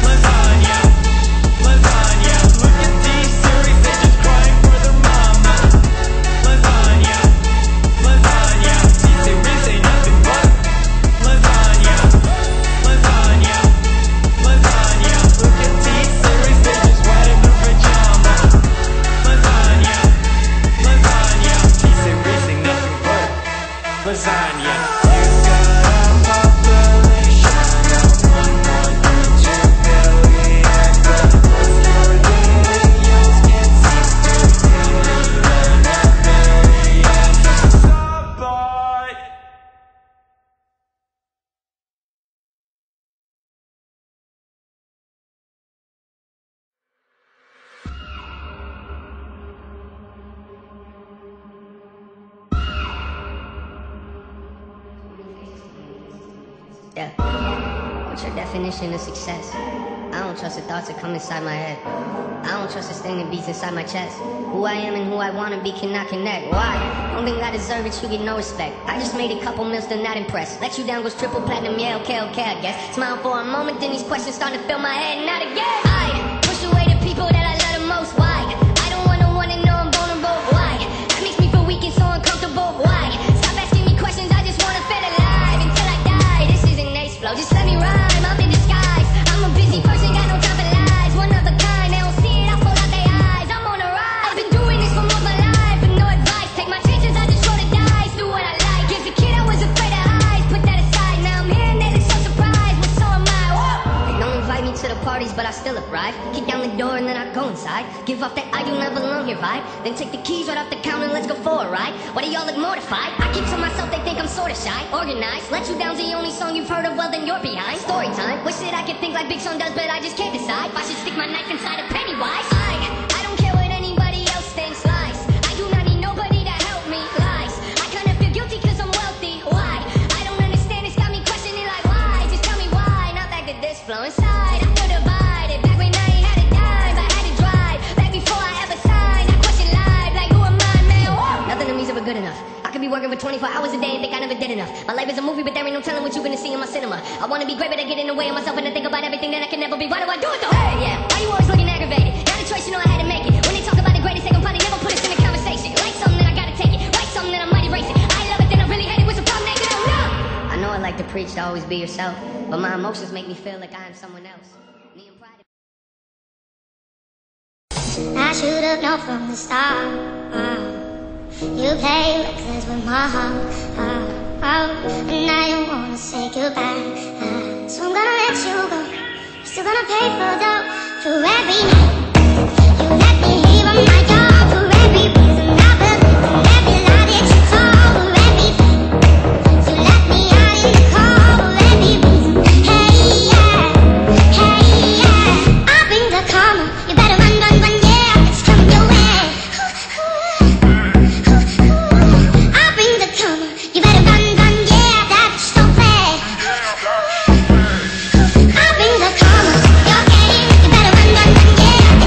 Yeah. What's your definition of success? I don't trust the thoughts that come inside my head. I don't trust the thing that beats inside my chest. Who I am and who I wanna be cannot connect. Why? Don't think I deserve it, you get no respect. I just made a couple mils, still not impressed. Let you down goes triple platinum, yeah, okay, I guess. Smile for a moment, then these questions start to fill my head, not again. I push away the people that I love the most. Why? I don't wanna know I'm vulnerable. Why? That makes me feel weak and so uncomfortable. Why? Stop asking me questions, I just wanna feel alive until I die. This isn't ace flow, just let me rhyme, I'm in disguise. I'm a busy person, got no time for lies. One of a kind, they don't see it, I fold out their eyes. I'm on a rise, I've been doing this for most of my life, but no advice. Take my chances, I just roll the dice, do what I like. As a kid I was afraid of highs, put that aside. Now I'm here and they look so surprised, but so am I. Whoa. They don't invite me to the parties, but I still arrive. Kick down the door and then I go inside. Give off that I do not belong here vibe. Then take the keys right off the counter and let's go for a ride. Why do y'all look mortified? I keep to myself, they think I'm sorta shy. Organized, Let You Down's the only song you've heard of, well then you're behind. Story time, wish that I could think like Big Sean does, but I just can't decide if I should stick my knife inside a Pennywise. I don't care what anybody else thinks, lies. I do not need nobody to help me, lies. I kinda feel guilty cause I'm wealthy, why? I don't understand, it's got me questioning like why? Just tell me why, not that good this flow inside. I feel divided, back when I ain't had a dime, I had to drive, back before I ever signed. I question live, like who am I, man? Whoa. Nothing to me's ever good enough. I could be working for 24 hours a day and think I never did enough. My life is a movie, but there ain't no telling what you're gonna see in my cinema. I wanna be great, but I get in the way of myself and I think about everything that I can never be. Why do I do it though? Hey, yeah. Why you always looking aggravated? Not a choice, you know I had to make it. When they talk about the greatest, they gon' probably never put us in a conversation. Write something that I gotta take it. Write something that I might erase it. I love it, then I really hate it. What's the problem? They don't know. I know I like to preach to always be yourself, but my emotions make me feel like I am someone else. Me and pride. I should have known from the start. You play reckless with my heart, and I don't wanna say goodbye. So I'm gonna let you go. You're still gonna pay for every night. You let me leave on my door for every reason I believe, and every lie that you told, for everything. You let me out in the cold for every reason. Hey yeah, I'll bring the karma. You better run, yeah, it's coming your way. You better run, yeah, that's don't play. I'll bring the karma, your game. You better run, yeah.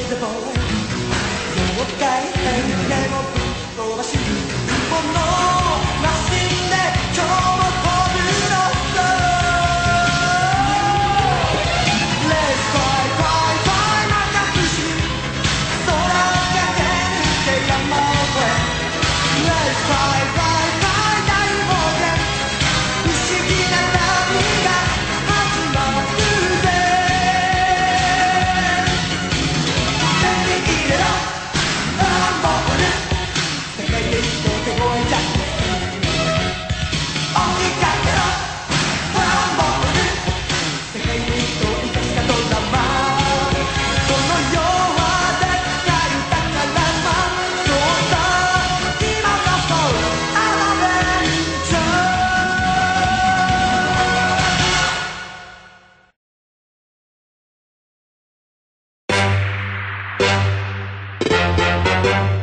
でも妖怪宣言をぶっ飛ばしものマシンで今日も飛ぶのさ Let's fly fly fly また不思議空を駆け抜け山を越え Let's fly fly fly 大冒険不思議な旅が始まるぜ手に入れろトロンボール世界で一等手ごえじゃ追いかけろトロンボール世界で一等確かドラマこの世はでっかい宝島そうさ今こそアドベンチャー